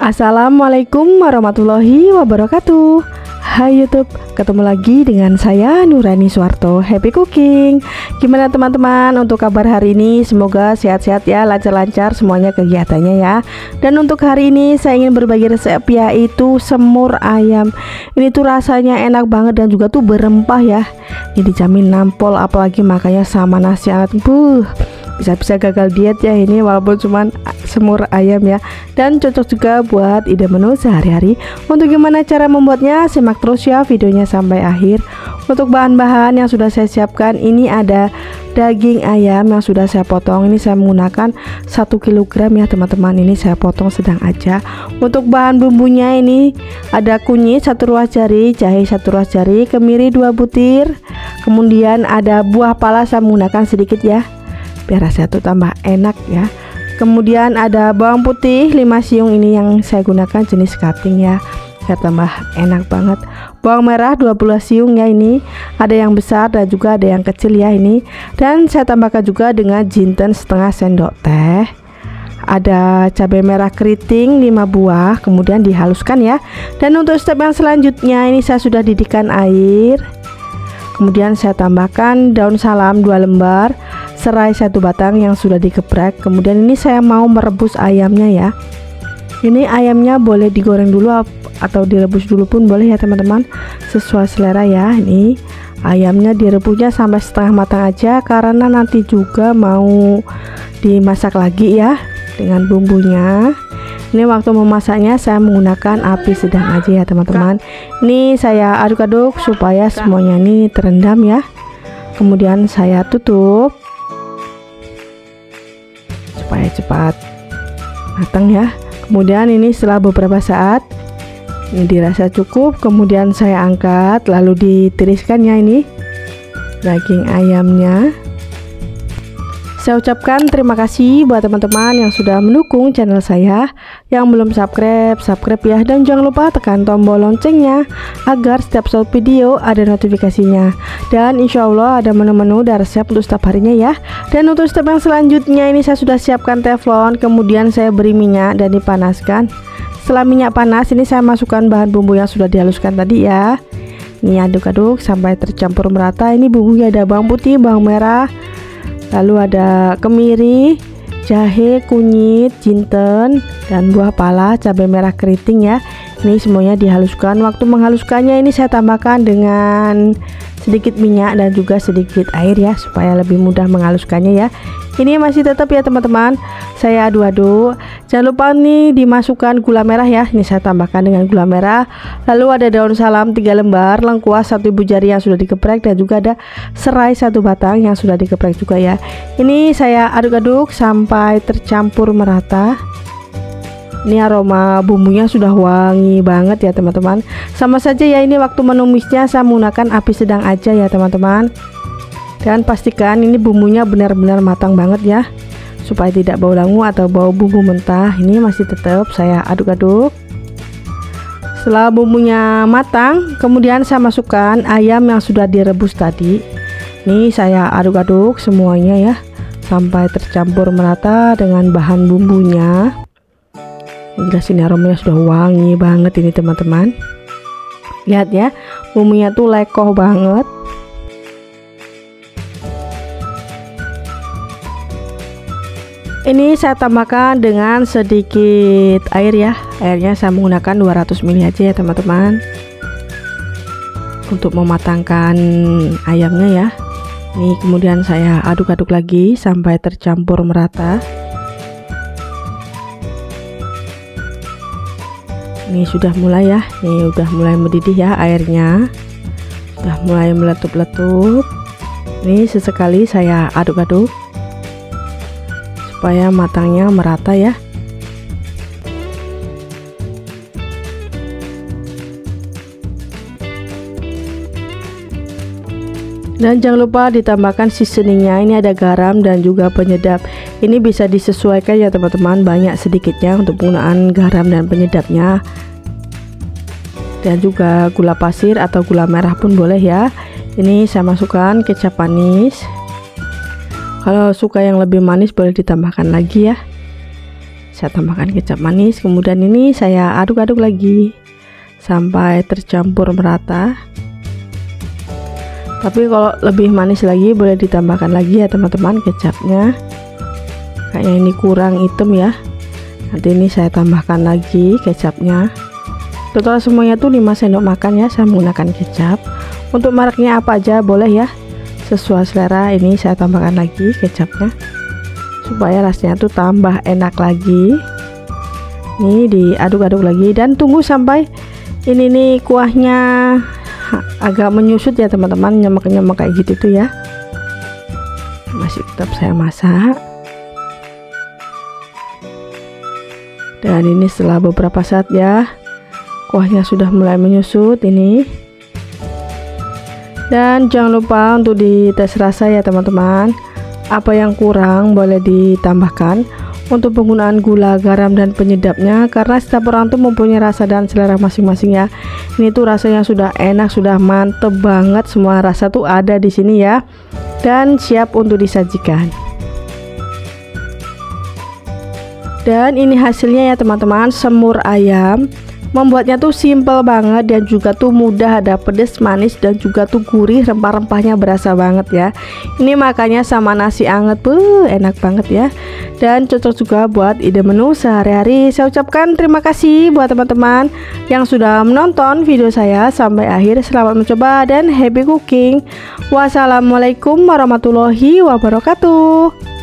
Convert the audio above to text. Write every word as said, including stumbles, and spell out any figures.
Assalamualaikum warahmatullahi wabarakatuh. Hai YouTube, ketemu lagi dengan saya Nurani Suwarto, Happy Cooking. Gimana teman-teman untuk kabar hari ini? Semoga sehat-sehat ya, lancar-lancar semuanya kegiatannya ya. Dan untuk hari ini saya ingin berbagi resep, yaitu semur ayam. Ini tuh rasanya enak banget dan juga tuh berempah ya. Ini dijamin nampol, apalagi makanya sama nasi hangat. Buh, bisa-bisa gagal diet ya ini, walaupun cuman semur ayam ya. Dan cocok juga buat ide menu sehari-hari. Untuk gimana cara membuatnya, simak terus ya videonya sampai akhir. Untuk bahan-bahan yang sudah saya siapkan, ini ada daging ayam yang sudah saya potong. Ini saya menggunakan satu kilogram ya teman-teman. Ini saya potong sedang aja. Untuk bahan bumbunya ini ada kunyit satu ruas jari, jahe satu ruas jari, kemiri dua butir. Kemudian ada buah pala, saya menggunakan sedikit ya, biar rasanya tuh tambah enak ya. Kemudian ada bawang putih lima siung, ini yang saya gunakan jenis cutting ya, biar tambah enak banget. Bawang merah dua belas siung ya, ini ada yang besar dan juga ada yang kecil ya ini. Dan saya tambahkan juga dengan jinten setengah sendok teh. Ada cabai merah keriting lima buah, kemudian dihaluskan ya. Dan untuk step yang selanjutnya, ini saya sudah didihkan air. Kemudian saya tambahkan daun salam dua lembar, serai satu batang yang sudah digeprek. Kemudian ini saya mau merebus ayamnya ya. Ini ayamnya boleh digoreng dulu atau direbus dulu pun boleh ya teman-teman, sesuai selera ya. Ini ayamnya direbusnya sampai setengah matang aja, karena nanti juga mau dimasak lagi ya dengan bumbunya. Ini waktu memasaknya saya menggunakan api sedang aja ya teman-teman. Ini saya aduk-aduk supaya semuanya ini terendam ya. Kemudian saya tutup supaya cepat matang ya. Kemudian ini setelah beberapa saat ini dirasa cukup, kemudian saya angkat lalu ditiriskan ya ini daging ayamnya. Saya ucapkan terima kasih buat teman-teman yang sudah mendukung channel saya. Yang belum subscribe, subscribe ya. Dan jangan lupa tekan tombol loncengnya agar setiap short video ada notifikasinya. Dan insya Allah ada menu-menu dan resep untuk setiap harinya ya. Dan untuk step yang selanjutnya, ini saya sudah siapkan teflon. Kemudian saya beri minyak dan dipanaskan. Setelah minyak panas, ini saya masukkan bahan bumbu yang sudah dihaluskan tadi ya. Ini aduk-aduk sampai tercampur merata. Ini bumbunya ada bawang putih, bawang merah, lalu ada kemiri, jahe, kunyit, jinten, dan buah pala, cabai merah keriting ya. Ini semuanya dihaluskan. Waktu menghaluskannya ini saya tambahkan dengan sedikit minyak dan juga sedikit air ya, supaya lebih mudah menghaluskannya ya. Ini masih tetap ya teman-teman, saya aduk-aduk. Jangan lupa nih dimasukkan gula merah ya. Ini saya tambahkan dengan gula merah. Lalu ada daun salam tiga lembar, lengkuas satu ibu jari yang sudah digeprek, dan juga ada serai satu batang yang sudah digeprek juga ya. Ini saya aduk-aduk sampai tercampur merata. Ini aroma bumbunya sudah wangi banget ya teman-teman. Sama saja ya, ini waktu menumisnya saya menggunakan api sedang aja ya teman-teman. Dan pastikan ini bumbunya benar-benar matang banget ya, supaya tidak bau langu atau bau bumbu mentah. Ini masih tetap saya aduk-aduk. Setelah bumbunya matang, kemudian saya masukkan ayam yang sudah direbus tadi. Ini saya aduk-aduk semuanya ya, sampai tercampur merata dengan bahan bumbunya. Jelas ini aromanya sudah wangi banget ini teman-teman. Lihat ya, bumbunya tuh lekoh banget. Ini saya tambahkan dengan sedikit air ya. Airnya saya menggunakan dua ratus mililiter aja ya teman-teman, untuk mematangkan ayamnya ya. Ini kemudian saya aduk-aduk lagi sampai tercampur merata. Ini sudah mulai ya, ini udah mulai mendidih ya airnya, sudah mulai meletup-letup. Ini sesekali saya aduk-aduk supaya matangnya merata ya. Dan jangan lupa ditambahkan seasoningnya. Ini ada garam dan juga penyedap. Ini bisa disesuaikan ya teman-teman, banyak sedikitnya untuk penggunaan garam dan penyedapnya. Dan juga gula pasir atau gula merah pun boleh ya. Ini saya masukkan kecap manis. Kalau suka yang lebih manis boleh ditambahkan lagi ya. Saya tambahkan kecap manis, kemudian ini saya aduk-aduk lagi sampai tercampur merata. Tapi kalau lebih manis lagi boleh ditambahkan lagi ya teman-teman kecapnya. Kayaknya ini kurang hitam ya. Nanti ini saya tambahkan lagi kecapnya. Total semuanya tuh lima sendok makan ya saya menggunakan kecap. Untuk mereknya apa aja boleh ya, sesuai selera. Ini saya tambahkan lagi kecapnya supaya rasanya tuh tambah enak lagi. Ini diaduk-aduk lagi dan tunggu sampai ini nih kuahnya agak menyusut ya teman-teman, nyemek-nyemek kayak gitu tuh ya. Masih tetap saya masak. Dan ini setelah beberapa saat ya, kuahnya sudah mulai menyusut ini. Dan jangan lupa untuk dites rasa ya teman-teman. Apa yang kurang boleh ditambahkan. Untuk penggunaan gula, garam, dan penyedapnya, karena setiap orang tuh mempunyai rasa dan selera masing-masing ya. Ini tuh rasanya sudah enak, sudah mantep banget, semua rasa tuh ada di sini ya, dan siap untuk disajikan. Dan ini hasilnya ya teman-teman, semur ayam. Membuatnya tuh simple banget dan juga tuh mudah, ada pedas, manis, dan juga tuh gurih, rempah-rempahnya berasa banget ya. Ini makannya sama nasi anget, buh, enak banget ya. Dan cocok juga buat ide menu sehari-hari. Saya ucapkan terima kasih buat teman-teman yang sudah menonton video saya sampai akhir. Selamat mencoba dan happy cooking. Wassalamualaikum warahmatullahi wabarakatuh.